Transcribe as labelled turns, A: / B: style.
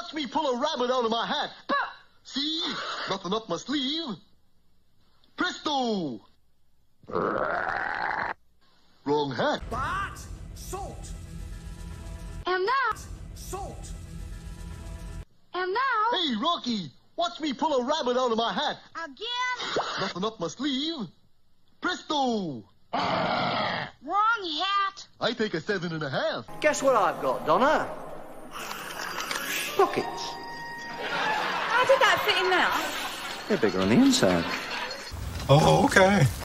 A: Watch me pull a rabbit out of my hat. See? Nothing up my sleeve. Presto! Wrong hat.
B: But salt.
C: And now,
B: Salt.
C: and now,
A: Hey, Rocky! Watch me pull a rabbit out of my hat.
C: again,
A: Nothing up my sleeve. Presto!
C: wrong hat.
A: I take a 7.5.
D: Guess what I've got, Donna? Pockets.
C: How did that fit in there?
D: They're bigger on the inside.
E: Oh, okay.